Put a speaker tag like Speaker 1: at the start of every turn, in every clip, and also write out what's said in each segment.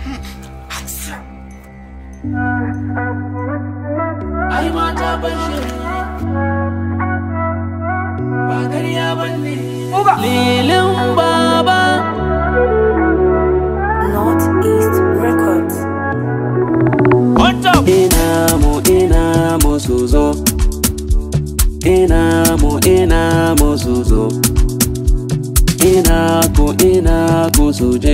Speaker 1: Ai mata bashi ba ƙarya bane lilin baba
Speaker 2: Northeast Records.
Speaker 1: ina mo suzo ina mo suzo ina ko suje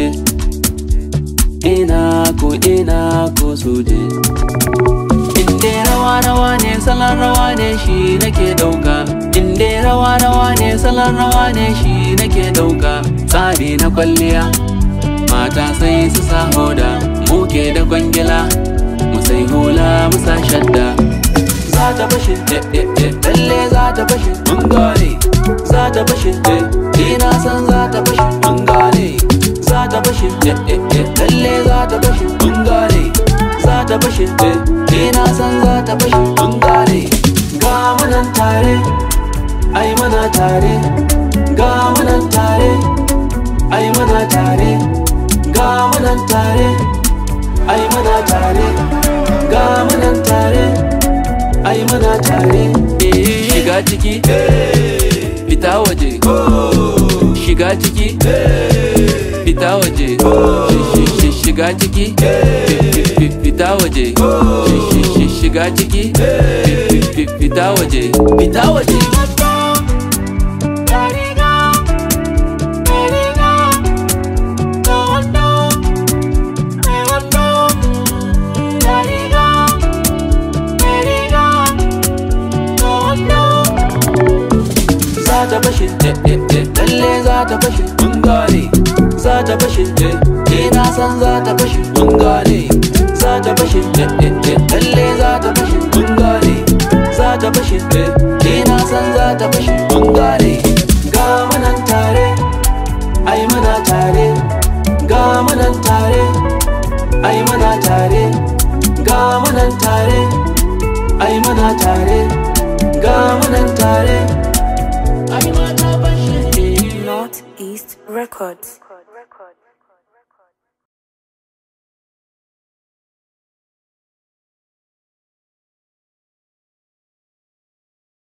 Speaker 1: ina ko suje inde rawa ne salon rawa ne shi nake dauka inde rawa ne salon rawa ne shi nake dauka tsari na kwalliya mata sai su sa hoda muke da kwangila mu sai hula mu sa shadda za ta fashe lalle za ta fashe mun gane za ta fashe ina san za ta fashe mun gane za ta fashe lalle za ta fashe mun gane za ta fashe ina san za ta fashe mun gane ga munan tare ai muna tare ga munan tare ai muna tare ga munan tare ai muna tare ga munan tare ai muna tare shiga ciki fita waje shiga ciki fita waje shiga ciki fita waje shiga ciki fita waje fita waje za ta fashe lalle za ta fashe mun gane za ta fashe ina san za ta fashe mun gane za ta fashe lalle za ta fashe mun gane za ta fashe ina san za ta fashe mun gane ga munan tare ai muna tare ga munan tare ai muna tare ga munan tare ai muna tare ga munan tare
Speaker 2: Northeast Records.